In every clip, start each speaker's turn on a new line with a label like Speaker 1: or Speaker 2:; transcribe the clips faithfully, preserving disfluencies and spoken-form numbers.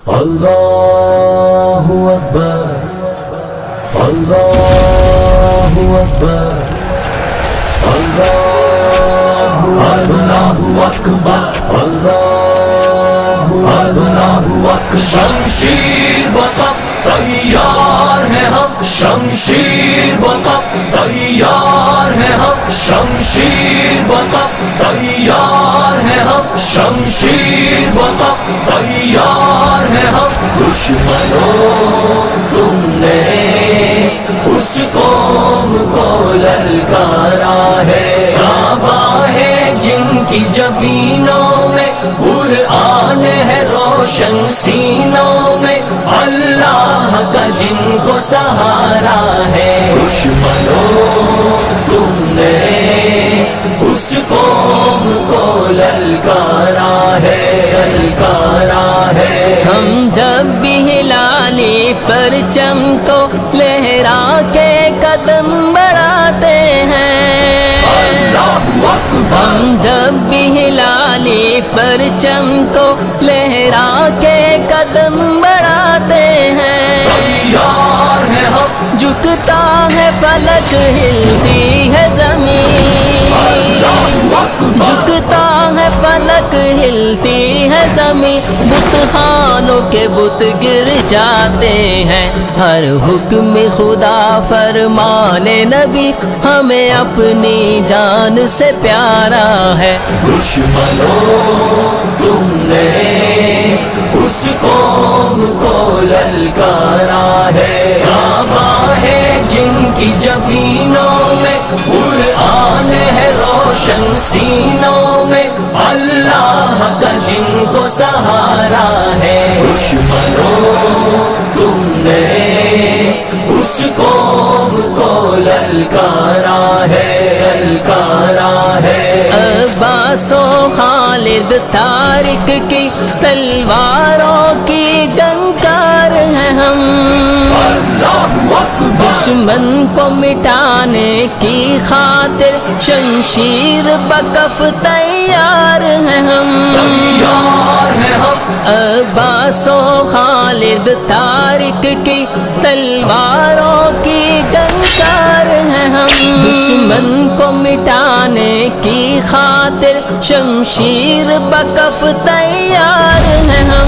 Speaker 1: اللہ اکبر اللہ اکبر اللہ اکبر اللہ اکبر شمشیر بصف تیار ہے ہم شمشیر بصف تیار ہے ہم شمشیر بصف تیار ہے ہم شمشیر بصف تیار ہے ہم دشمنوں تم نے اس قوم کو للکارا ہے کعبہ ہے جن کی جبینوں میں قرآن ہے روشن سینوں میں اللہ کا جن کو سہارا ہے دشمنوں تم نے اس قوم کو للکارا ہے للکارا ہے
Speaker 2: ہم جب بھی ہلانے پرچم کو لہرا کے قدم بڑھاتے ہیں ہم جب بھی ہلانے پرچم کو لہرا کے قدم بڑھاتے ہیں جھکتا ہے فلک ہلتی ہے زمین جھکتا ہے فلک ہلتی ہے زمین بت خانوں کے بت گر جاتے ہیں ہر حکم خدا فرمان نبی ہمیں اپنی جان سے پیارا ہے
Speaker 1: دشمنوں تم نے اس قوم کو للکارا ہے کعبہ ہے جن کی جبینوں میں قرآن ہے روشن سینوں میں اللہ کا جن کو سہارا ہے دشمنوں تم نے اس قوم کو للکارا ہے للکارا ہے
Speaker 2: عباس و خالد طارق کی تلواروں کی جنگار ہیں ہم دشمن کو مٹانے کی خاطر شمشیر بکف تیار ہیں ہم عباس و خالد طارق کی تلواروں کی جنگار ہیں ہم دشمن کو مٹانے کی خاطر شمشیر بکف تیار ہیں ہم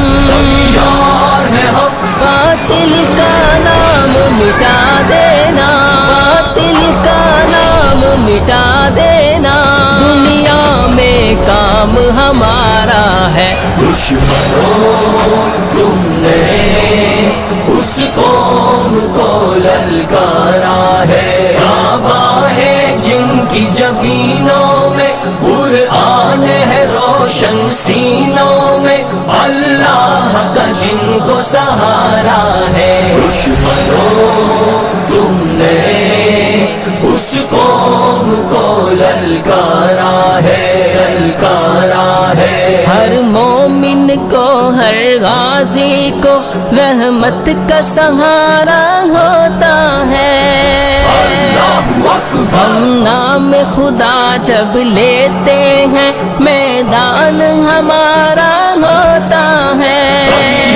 Speaker 2: باطل کا نام مٹا دینا باطل کا نام مٹا دینا دنیا میں کام ہمارا ہے
Speaker 1: دشمنوں تم نے اس قوم کو للکارا ہے کعبہ ہے جن کی جبینوں میں قرآن ہے روشن سینوں میں اللہ کا جن کو سہارا ہے دشمنوں تم نے اس قوم کو للکارا ہے للکارا ہے
Speaker 2: ہر مومن کو ہر غازی کو رحمت کا سہارا ہوتا ہے ہم نام خدا جب لیتے ہیں میدان ہمارا ہوتا ہے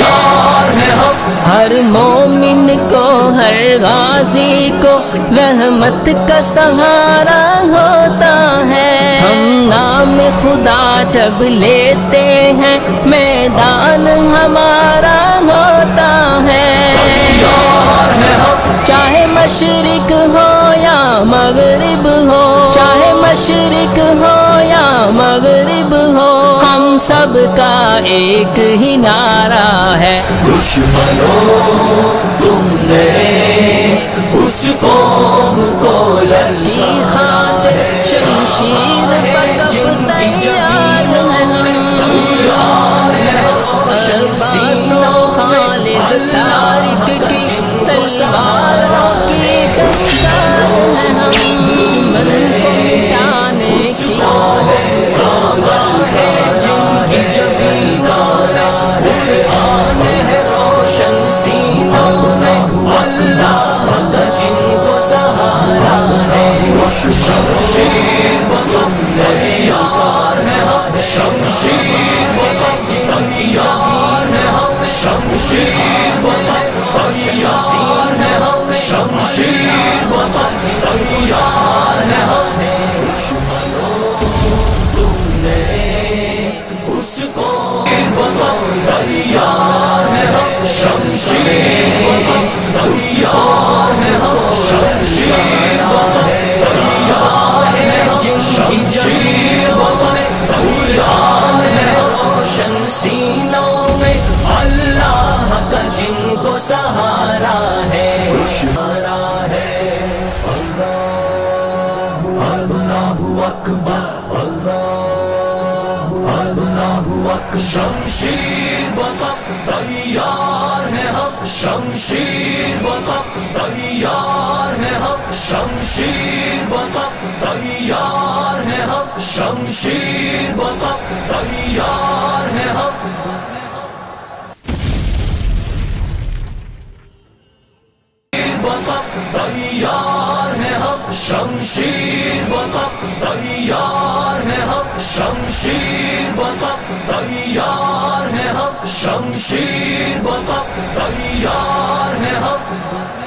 Speaker 2: ہر مومن کو ہر غازی کو رحمت کا سہارا ہوتا ہے ہم نام خدا جب لیتے ہیں میدان ہمارا ہوتا ہے چاہے مشرق ہو یا مغرب ہو چاہے مشرق ہو یا مغرب ہو ہم سب کا ایک ہی نعرہ ہے
Speaker 1: دشمنوں تم نے اس قوم کو للکارا ہے
Speaker 2: شمشیر بکف تیار ہیں عباس و خالد طارق کی تلواروں کی جنگار ہیں ہم دشمن کو مٹانے کی
Speaker 1: کعبہ ہے جن کی جبینوں میں قرآن ہے روشن سینوں میں اللہ کا جن کو سہارا ہے شمشیر بصف تیار ہے ہم شمشیر بصف تیار ہے ہم شمشیر بصف تیار ہے ہم، شمشیر بصف تیار ہے ہم، تم نے اس کو بصف تیار ہے ہم، شمشیر بصف تیار ہے ہم، شمشیر بصف تیار ہے ہم، شمشیر بصف تیار ہے ہم، روشن سینوں میں اللہ کا جن کو سہارا ہے، سہارا ہے، اللہ اللہ اکبر، اللہ اللہ اکبر، شمشیر بصف تیار ہے ہم، شمشیر بصف تیار ہے ہم، شمشیر بصف تیار ہے ہم، شمشیر بصف تیار ہے ہم، بصف تیار ہے ہم، شمشیر بصف تیار ہے ہم، شمشیر بصف تیار ہے ہم، شمشیر بصف تیار ہے ہم۔